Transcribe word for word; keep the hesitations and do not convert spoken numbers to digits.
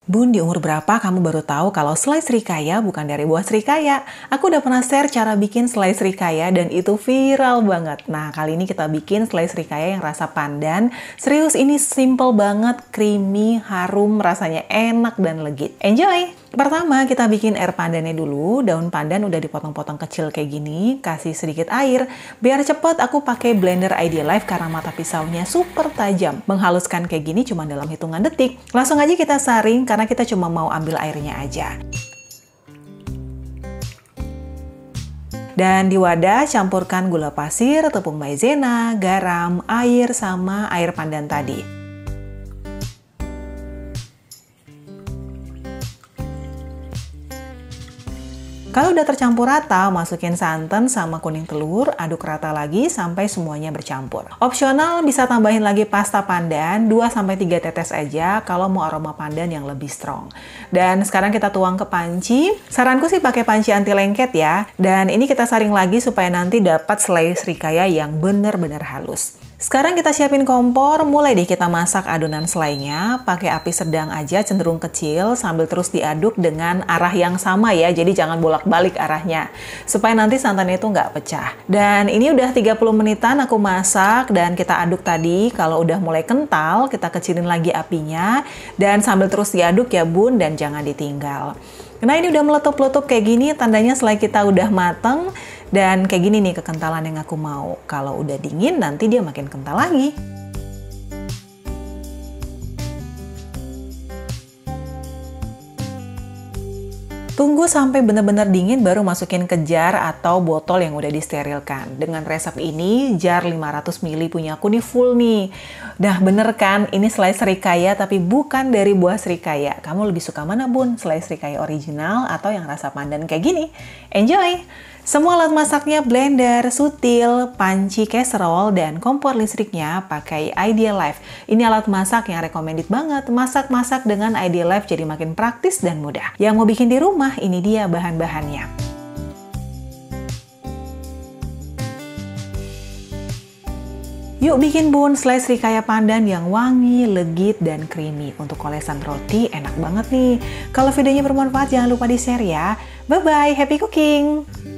Bun, di umur berapa kamu baru tahu kalau selai srikaya bukan dari buah srikaya? Aku udah pernah share cara bikin selai srikaya dan itu viral banget. Nah, kali ini kita bikin selai srikaya yang rasa pandan. Serius, ini simple banget, creamy, harum, rasanya enak dan legit. Enjoy! Pertama, kita bikin air pandannya dulu. Daun pandan udah dipotong-potong kecil kayak gini, kasih sedikit air. Biar cepet, aku pakai blender Idealife karena mata pisaunya super tajam. Menghaluskan kayak gini cuma dalam hitungan detik. Langsung aja kita saring karena kita cuma mau ambil airnya aja. Dan di wadah campurkan gula pasir, tepung maizena, garam, air, sama air pandan tadi. Kalau udah tercampur rata, masukin santan sama kuning telur, aduk rata lagi sampai semuanya bercampur. Opsional bisa tambahin lagi pasta pandan, dua sampai tiga tetes aja kalau mau aroma pandan yang lebih strong. Dan sekarang kita tuang ke panci. Saranku sih pakai panci anti lengket ya. Dan ini kita saring lagi supaya nanti dapat selai srikaya yang bener-bener halus. Sekarang kita siapin kompor, mulai deh kita masak adonan selainya, pakai api sedang aja, cenderung kecil, sambil terus diaduk dengan arah yang sama ya, jadi jangan bolak-balik arahnya, supaya nanti santannya itu nggak pecah. Dan ini udah tiga puluh menitan aku masak, dan kita aduk tadi, kalau udah mulai kental, kita kecilin lagi apinya, dan sambil terus diaduk ya bun, dan jangan ditinggal. Nah ini udah meletup-letup kayak gini, tandanya selai kita udah mateng. Dan kayak gini nih kekentalan yang aku mau. Kalau udah dingin nanti dia makin kental lagi. Tunggu sampai benar-benar dingin baru masukin ke jar atau botol yang udah disterilkan. Dengan resep ini, jar lima ratus mililiter punya aku nih full nih. Dah bener kan, ini selai srikaya tapi bukan dari buah srikaya. Kamu lebih suka mana bun? Selai srikaya original atau yang rasa pandan kayak gini? Enjoy! Semua alat masaknya blender, sutil, panci casserole, dan kompor listriknya pakai Idealife. Ini alat masak yang recommended banget. Masak-masak dengan Idealife jadi makin praktis dan mudah. Yang mau bikin di rumah, ini dia bahan-bahannya. Yuk bikin bun selai srikaya pandan yang wangi, legit, dan creamy. Untuk olesan roti enak banget nih. Kalau videonya bermanfaat jangan lupa di-share ya. Bye-bye, happy cooking!